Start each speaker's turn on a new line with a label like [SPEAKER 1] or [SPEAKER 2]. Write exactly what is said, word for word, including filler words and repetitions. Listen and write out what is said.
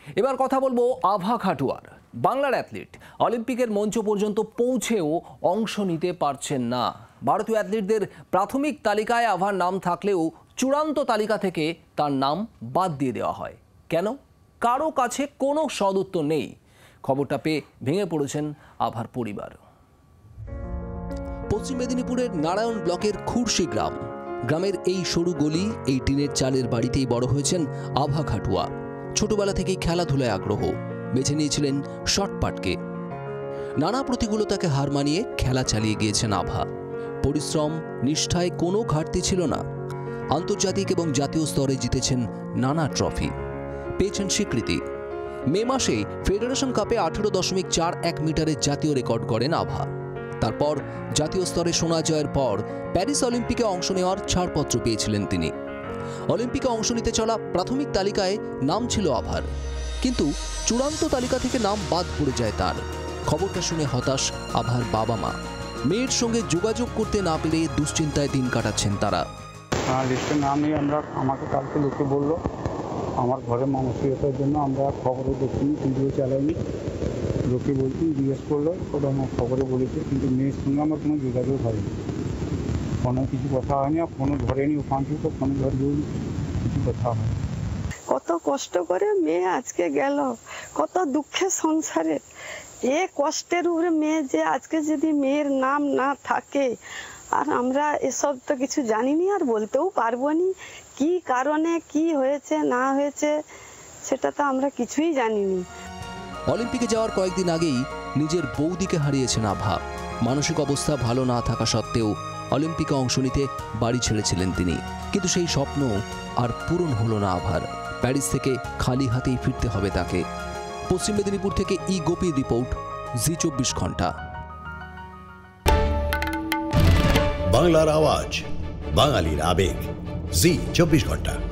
[SPEAKER 1] এবার কথা বলবো আভা খাটুয়ার। বাংলার অ্যাথলিট অলিম্পিকের মঞ্চ পর্যন্ত পৌঁছেও অংশ নিতে পারছেন না। ভারতীয় অ্যাথলিটদের প্রাথমিক তালিকায় আভার নাম থাকলেও চূড়ান্ত তালিকা থেকে তার নাম বাদ দিয়ে দেওয়া হয়। কেন? কারো কাছে কোনো সদুত্তর নেই। খবরটা পেয়ে ভেঙে পড়েছেন আভার পরিবার। পশ্চিম মেদিনীপুরের নারায়ণ ব্লকের খুরশি গ্রাম। গ্রামের এই সরু গলি, এই টিনের চালের বাড়িতেই বড় হয়েছেন আভা খাটুয়া। ছোটবেলা থেকেই খেলাধুলায় আগ্রহ, বেছে নিয়েছিলেন শটপাটকে। নানা প্রতিকূলতাকে হার মানিয়ে খেলা চালিয়ে গিয়েছেন আভা। পরিশ্রম, নিষ্ঠায় কোনো ঘাটতি ছিল না। আন্তর্জাতিক এবং জাতীয় স্তরে জিতেছেন নানা ট্রফি, পেয়েছেন স্বীকৃতি। মে মাসে ফেডারেশন কাপে আঠেরো দশমিক চার এক মিটারের জাতীয় রেকর্ড করেন আভা। তারপর জাতীয় স্তরে সোনা জয়ের পর প্যারিস অলিম্পিকে অংশ নেওয়ার ছাড়পত্র পেয়েছিলেন তিনি। অলিম্পিকে অংশ নিতে চলা প্রাথমিক তালিকায় নাম ছিল আভার, কিন্তু চূড়ান্ত তালিকা থেকে নাম বাদ পড়ে যায় তার। খবরটা শুনে হতাশ আভার বাবা মা। মেয়ের সঙ্গে যোগাযোগ করতে না পেরে দুশ্চিন্তায় দিন কাটাচ্ছেন তারা।
[SPEAKER 2] লিস্টে নাম নিয়ে আমরা আমাকে কালকে লোকে বললো, আমার ঘরে মানসিকতার জন্য আমরা খবরে দেখিনি, ভিডিও চালাইনি। লোকে বলছি জিজ্ঞেস করলো, ওটা আমার খবরে বলেছে, কিন্তু মেয়ের সঙ্গে আমার কোনো যোগাযোগ হয়নি, ফোনে কিছু কথা হয়নি। আর ফোনও ধরেনি, ওখান থেকে তো ফোনে ধরবেই, কিছু কথা হয়নি।
[SPEAKER 3] কত কষ্ট করে মেয়ে আজকে গেল, কত দুঃখের সংসারে। এ কষ্টের উপরে মেয়ে যে আজকে যদি মেয়ের নাম না থাকে, আর আমরা এসব তো কিছু জানিনি, আর বলতেও পারবো নি কি কারণে কি হয়েছে না হয়েছে, সেটা তো আমরা কিছুই জানিনি।
[SPEAKER 1] অলিম্পিকে যাওয়ার কয়েকদিন আগেই নিজের বৌদিকে হারিয়েছেন আভা। মানসিক অবস্থা ভালো না থাকা সত্ত্বেও অলিম্পিকে অংশ নিতে বাড়ি ছেড়েছিলেন তিনি, কিন্তু সেই স্বপ্ন আর পূরণ হলো না আভার। প্যারিস থেকে খালি হাতেই ফিরতে হবে তাকে। পশ্চিম মেদিনীপুর থেকে ই গোপীর রিপোর্ট, জি চব্বিশ ঘন্টা।
[SPEAKER 4] বাংলার আওয়াজ, বাঙালির আবেগ, জি চব্বিশ ঘন্টা।